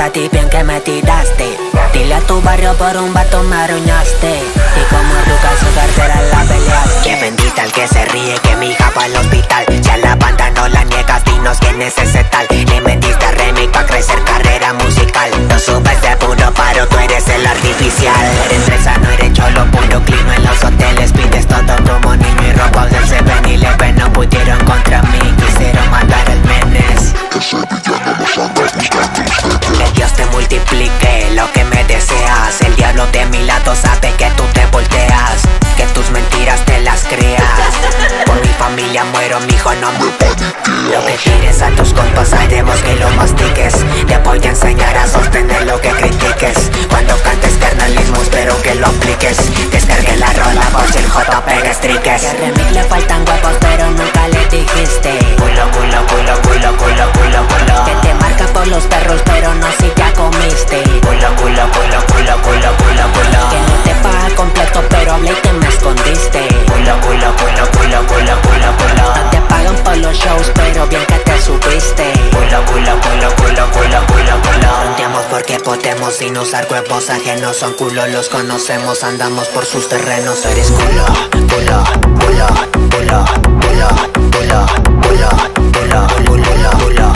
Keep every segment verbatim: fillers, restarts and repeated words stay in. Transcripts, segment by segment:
a ti bien que me tiraste. Dile a tu barrio por un vato me arruinaste. Y como Ruca su cartera la peleaste. Que bendita el que se ríe, que mi hija va al hospital. Si a la banda no la niegas, dinos quién es ese tal. Le metiste a remix pa' crecer carrera musical. No subes de puro paro, tú eres el artificial. Eres fresa, no eres cholo, puro clima en los hoteles. Pides todo como niño y ropa del Seven Eleven. No pudieron contra mí, quisieron matar el Menes. Ese villano los anda buscando ustedes. Que Dios te multiplique lo que me deseas. El diablo de mi lado sabe que tú te volteas, que tus mentiras te las creas. Por mi familia muero, mijo, no me paniques. Lo que tires a tus compas haremos que lo mastiques. Te voy a enseñar a sostener lo que critiques. Cuando cantes carnalismo espero que lo apliques. Descargue la rola por si el J pega estriques. Que a Remix le faltan huevos pero nunca le dijiste. Culo, culo, culo, culo, culo, culo, culo. Que te marca por los perros pero no si ya comiste. Culo, culo, culo, culo, culo, culo, culo. Que no te paga completo pero hablé y te me escondiste. Culo, culo, culo, culo, culo, culo, culo. No te pagan por los shows pero bien que te subiste. Culo, culo, culo, culo, culo, culo, culo. Fronteamos porque podemos sin usar huevos ajenos. Son culo, los conocemos, andamos por sus terrenos. Eres culo, culo, culo, culo, culo, culo, culo, culo, culo, culo,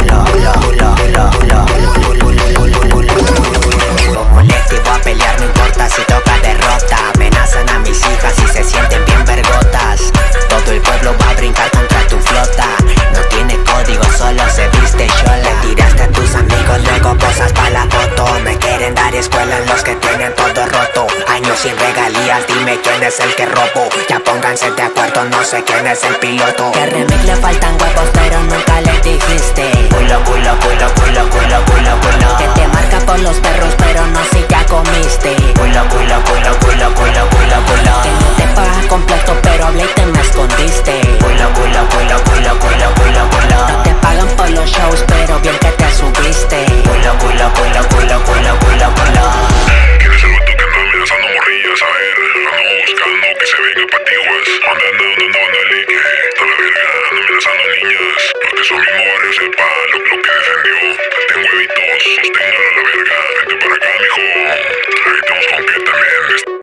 colectivo a pelear, no importa si toca derrota. Amenazan a mis hijas y se sienten bien vergotas. Todo el pueblo va a brincar contra tu flota. No tiene código, solo se viste chola. Le tiraste a tus amigos, luego posas pa' la foto. Me quieren dar escuela en los que tienen todo roto. Años sin regalías, dime quién es el que robó. Ya pónganse de acuerdo, no sé quién es el piloto. Que a Remix le faltan huevos pero nunca le dijiste. Culo, culo, culo, culo, culo, culo, culo. Que te marca por los perros pero no si ya comiste. Culo, culo, culo, culo, culo, culo, culo. Que no te paga completo